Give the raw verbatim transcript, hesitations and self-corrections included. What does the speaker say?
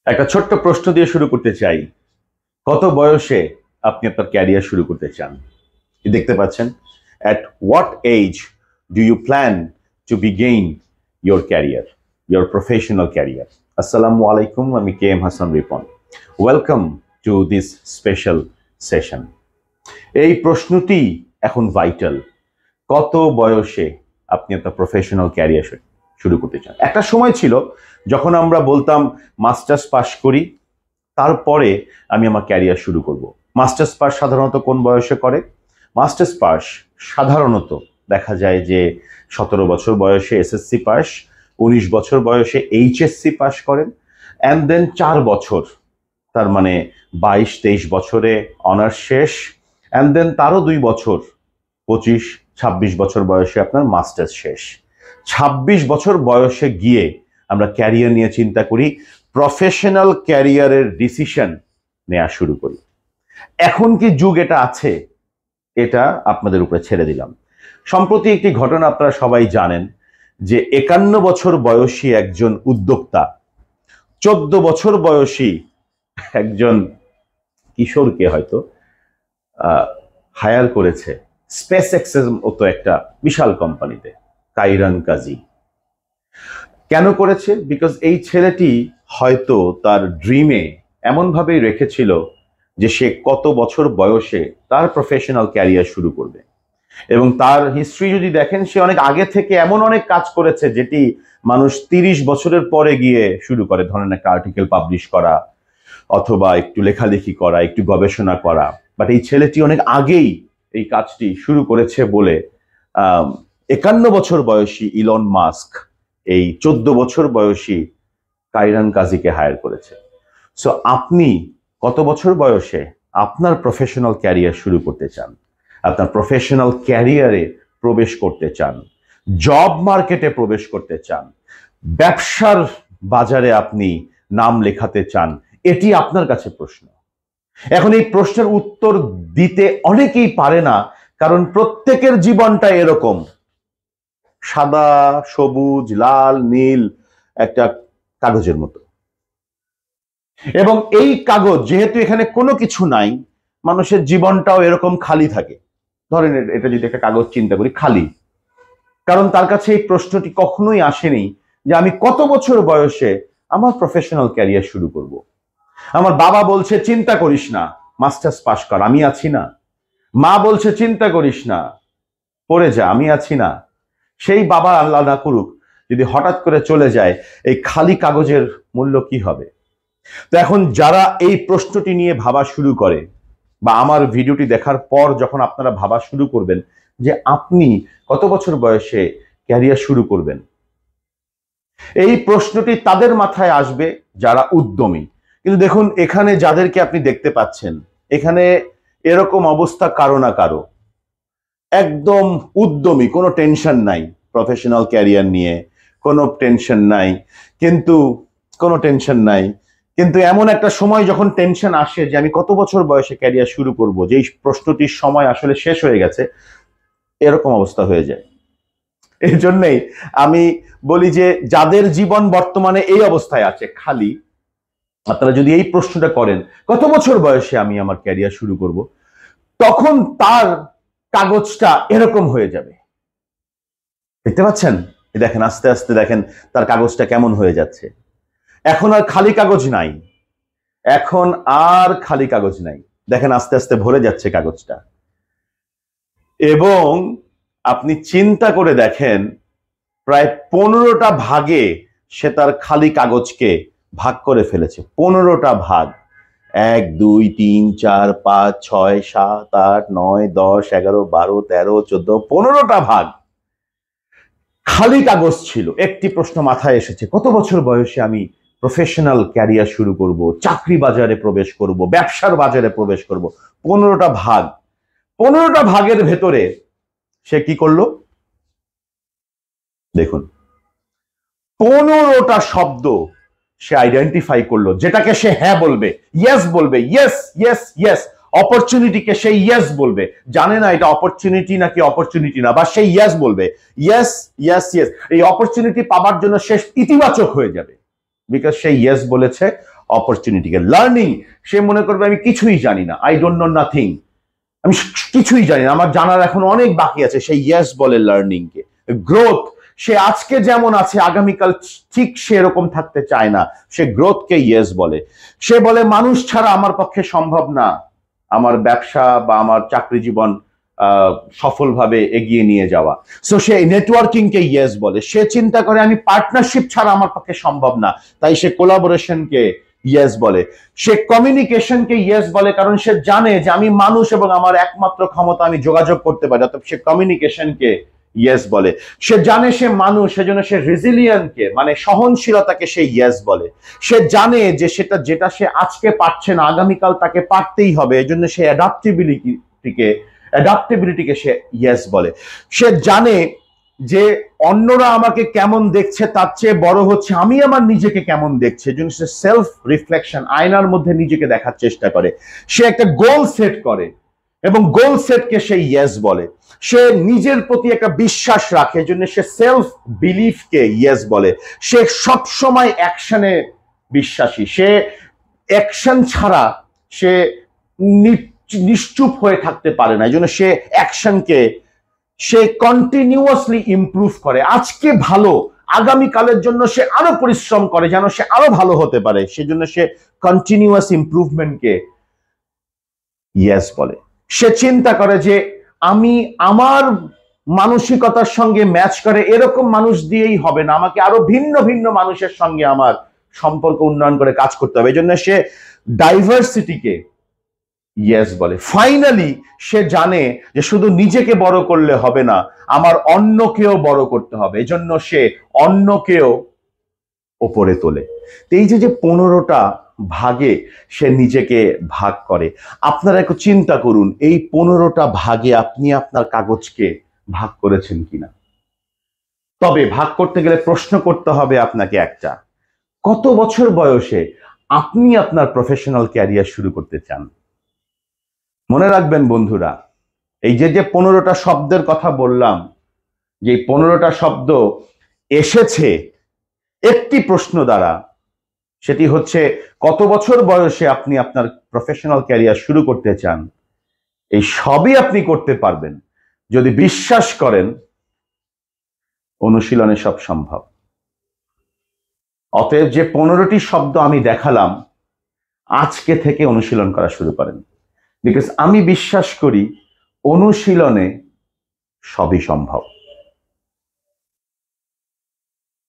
একটা ছোট্ট প্রশ্ন দিয়ে শুরু করতে চাই। কত বয়সে আপনি আপনার ক্যারিয়ার শুরু করতে চান? দেখতে পাচ্ছেন, at what age do you plan to begin your career, your professional career? Assalamu alaikum, আমি K M Hasan Ripon. Welcome to this special session. এই প্রশ্নটি এখন ভাইটাল। কত বয়সে আপনি আপনার প্রফেশনাল ক্যারিয়ার শুরু করতে চান? একটা সময় ছিল যখন আমরা বলতাম মাস্টার্স পাশ করি, তারপরে আমি আমার ক্যারিয়ার শুরু করব। মাস্টার্স পাস সাধারণত কোন বয়সে করে? মাস্টার্স পাস সাধারণত দেখা যায় যে সতেরো বছর বয়সে এসএসসি পাস, উনিশ বছর বয়সে এইচএসসি পাস করেন, অ্যান্ড দেন চার বছর, তার মানে বাইশ তেইশ বছরে অনার্স শেষ, অ্যান্ড দেন তারও দুই বছর পঁচিশ ছাব্বিশ বছর বয়সে আপনার মাস্টার্স শেষ। ছাব্বিশ বছর বয়সে গিয়ে আমরা ক্যারিয়ার নিয়ে চিন্তা করি, প্রফেশনাল ক্যারিয়ারের ডিসিশন নেওয়া শুরু করি। এখন কি যুগ এটা আছে? এটা আপনাদের উপরে ছেড়ে দিলাম। সম্প্রতি একটি ঘটনা আপনারা সবাই জানেন যে একান্ন বছর বয়সী একজন উদ্যোক্তা চোদ্দ বছর বয়সী একজন কিশোরকে হয়তো হায়ার করেছে স্পেস এক্সের মতো একটা বিশাল কোম্পানিতে, কাইরান কাজী। কেন করেছে? বিকজ এই ছেলেটি হয়তো তার ড্রিমে এমনভাবেই রেখেছিল যে সে কত বছর বয়সে তার প্রফেশনাল ক্যারিয়ার শুরু করবে, এবং তার হিস্ট্রি যদি দেখেন সে অনেক আগে থেকে এমন অনেক কাজ করেছে যেটি মানুষ তিরিশ বছরের পরে গিয়ে শুরু করে। ধরেন একটা আর্টিকেল পাবলিশ করা, অথবা একটু লেখালেখি করা, একটু গবেষণা করা। বাট এই ছেলেটি অনেক আগেই এই কাজটি শুরু করেছে বলে আহ একান্ন বছর বয়সী ইলন মাস্ক এই চোদ্দ বছর বয়সী কাইরান কাজীকে হায়ার করেছে। সো আপনি কত বছর বয়সে আপনার প্রফেশনাল ক্যারিয়ার শুরু করতে চান? আপনার প্রফেশনাল ক্যারিয়ারে প্রবেশ করতে চান, জব মার্কেটে প্রবেশ করতে চান, ব্যবসার বাজারে আপনি নাম লেখাতে চান? এটি আপনার কাছে প্রশ্ন। এখন এই প্রশ্নের উত্তর দিতে অনেকেই পারে না, কারণ প্রত্যেকের জীবনটা এরকম সাদা সবুজ লাল নীল একটা কাগজের মতো, এবং এই কাগজ যেহেতু এখানে কোনো কিছু নাই, মানুষের জীবনটাও এরকম খালি থাকে। ধরেন এটা যদি একটা কাগজ চিন্তা করি, খালি, কারণ তার কাছে এই প্রশ্নটি কখনোই আসেনি যে আমি কত বছর বয়সে আমার প্রফেশনাল ক্যারিয়ার শুরু করব। আমার বাবা বলছে চিন্তা করিস না, মাস্টার্স পাস কর, আমি আছি না। মা বলছে চিন্তা করিস না, পড়ে যা, আমি আছি না। সেই বাবা আল্লাহ না করুক যদি হঠাৎ করে চলে যায়, এই খালি কাগজের মূল্য কি হবে? তো এখন যারা এই প্রশ্নটি নিয়ে ভাবা শুরু করে, বা আমার ভিডিওটি দেখার পর যখন আপনারা ভাবা শুরু করবেন যে আপনি কত বছর বয়সে ক্যারিয়ার শুরু করবেন, এই প্রশ্নটি তাদের মাথায় আসবে যারা উদ্যমী। কিন্তু দেখুন, এখানে যাদেরকে আপনি দেখতে পাচ্ছেন, এখানে এরকম অবস্থা কারো না কারো, একদম উদ্যমী, কোনো টেনশন নাই প্রফেশনাল ক্যারিয়ার নিয়ে, কোনো টেনশন নাই, কিন্তু কোনো টেনশন নাই কিন্তু এমন একটা সময় যখন টেনশন আসে যে আমি কত বছর বয়সে ক্যারিয়ার শুরু করব, যে এই প্রশ্নটির সময় আসলে শেষ হয়ে গেছে, এরকম অবস্থা হয়ে যায়। এই জন্যই আমি বলি যে যাদের জীবন বর্তমানে এই অবস্থায় আছে খালি, আপনারা যদি এই প্রশ্নটা করেন কত বছর বয়সে আমি আমার ক্যারিয়ার শুরু করব, তখন তার কাগজটা এরকম হয়ে যাবে। দেখতে পাচ্ছেন? দেখেন আস্তে আস্তে দেখেন তার কাগজটা কেমন হয়ে যাচ্ছে। এখন আর খালি কাগজ নাই, এখন আর খালি কাগজ নাই। দেখেন আস্তে আস্তে ভরে যাচ্ছে কাগজটা, এবং আপনি চিন্তা করে দেখেন প্রায় পনেরোটা ভাগে সে তার খালি কাগজকে ভাগ করে ফেলেছে। পনেরোটা ভাগ, এক দুই তিন চার পাঁচ ছয় সাত আট নয় দশ এগারো বারো তেরো চোদ্দ, পনেরোটা ভাগ খালি কাগজ ছিল। একটি প্রশ্ন মাথায় এসেছে, কত বছর বয়সে আমি প্রফেশনাল ক্যারিয়ার শুরু করব, চাকরি বাজারে প্রবেশ করব, ব্যবসার বাজারে প্রবেশ করব। পনেরোটা ভাগ, পনেরোটা ভাগের ভেতরে সে কি করলো দেখুন, পনেরোটা শব্দ সে আইডেন্টিফাই করলো, যেটাকে সে হ্যাঁ বলবে, ইয়েস বলবে, ইয়েস ইয়েস ইয়েস। অপরচুনিটিকে সে ইয়েস বলবে, জানে না এটা অপরচুনিটি নাকি অপরচুনিটি না, বা সে ইয়েস বলবে, ইয়েস ইয়েস ইয়েস। এই অপরচুনিটি পাবার জন্য সে ইতিবাচক হয়ে যাবে, বিকজ সে ইয়েস বলেছে অপরচুনিটিকে। লার্নিং, সে মনে করবে আমি কিছুই জানি না, আই ডোন্ট নো নাথিং, আমি কিছুই জানি না, আমার জানার এখন অনেক বাকি আছে, সে ইয়েস বলে লার্নিং কে। গ্রোথ, সে আজকে যেমন আছে আগামীকাল ঠিক সেরকম থাকতে চায় না, সে গ্রোথকে ইয়েস বলে। সে বলে মানুষ ছাড়া আমার পক্ষে সম্ভব না আমার ব্যবসা বা আমার চাকরি জীবন সফলভাবে এগিয়ে নিয়ে যাওয়া, সো সে নেটওয়ার্কিং কে ইয়েস বলে। সে চিন্তা করে আমি পার্টনারশিপ ছাড়া আমার পক্ষে সম্ভব না, তাই সে কোলাবোরেশনকে ইয়েস বলে। সে কমিউনিকেশনকে ইয়েস বলে, কারণ সে জানে যে আমি মানুষ এবং আমার একমাত্র ক্ষমতা আমি যোগাযোগ করতে পারি, অর্থাৎ সে কমিউনিকেশনকে ইয়েস বলে। সে জানে সে মানুষ, সেজন্য সে রেজিলিয়েন্টকে মানে সহনশীলতাকে সে ইয়েস বলে। সে জানে যে সেটা যেটা সে আজকে পারছে না আগামীকাল তাকে পারতেই হবে, এজন্য সে অ্যাডাপ্টেবিলিটিকে অ্যাডাপ্টেবিলিটিকে সে ইয়েস বলে। সে জানে যে অন্যরা আমাকে কেমন দেখছে তার চেয়ে বড় হচ্ছে আমি আমার নিজেকে কেমন দেখছে, এজন্য সে সেলফ রিফ্লেকশন, আয়নার মধ্যে নিজেকে দেখার চেষ্টা করে। সে একটা গোল সেট করে এবং গোল সেটকে সে ইয়েস বলে। সে নিজের প্রতি একটা বিশ্বাস রাখে, এজন্য সে সেলফ বিলিফকে ইয়েস বলে। সে সবসময় অ্যাকশনে বিশ্বাসী, সে অ্যাকশন ছাড়া সে নিশ্চুপ হয়ে থাকতে পারে না, এই জন্য সে অ্যাকশনকে সে কন্টিনিউয়াসলি ইমপ্রুভ করে। আজকে ভালো, আগামীকালের জন্য সে আরো পরিশ্রম করে যেন সে আরো ভালো হতে পারে, সেজন্য সে কন্টিনিউয়াস ইমপ্রুভমেন্টকে ইয়েস বলে। সে চিন্তা করে যে আমি আমার মানসিকতার সঙ্গে ম্যাচ করে এরকম মানুষ দিয়েই হবে না, আমাকে আরো ভিন্ন ভিন্ন মানুষের সঙ্গে আমার সম্পর্ক উন্নয়ন করে কাজ করতে হবে, এই জন্য সে ডাইভার্সিটিকে ইয়েস বলে। ফাইনালি সে জানে যে শুধু নিজেকে বড় করলে হবে না, আমার অন্যকেও বড় করতে হবে, এজন্য সে অন্যকেও ওপরে তোলে। এই যে যে পনেরোটা ভাগে সে নিজেকে ভাগ করে, আপনারা একটু চিন্তা করুন এই পনেরোটা ভাগে আপনি আপনার কাগজকে ভাগ করেছেন কিনা। তবে ভাগ করতে গেলে প্রশ্ন করতে হবে আপনাকে একটা, কত বছর বয়সে আপনি আপনার প্রফেশনাল ক্যারিয়ার শুরু করতে চান? মনে রাখবেন বন্ধুরা, এই যে যে পনেরোটা শব্দের কথা বললাম, যে পনেরোটা শব্দ এসেছে একটি প্রশ্ন দ্বারা, সেটি হচ্ছে কত বছর বয়সে আপনি আপনার প্রফেশনাল ক্যারিয়ার শুরু করতে চান। এই সবই আপনি করতে পারবেন যদি বিশ্বাস করেন অনুশীলনে সব সম্ভব। অতএব যে পনেরোটি শব্দ আমি দেখালাম আজকে থেকে অনুশীলন করা শুরু করেন, বিকজ আমি বিশ্বাস করি অনুশীলনে সবই সম্ভব।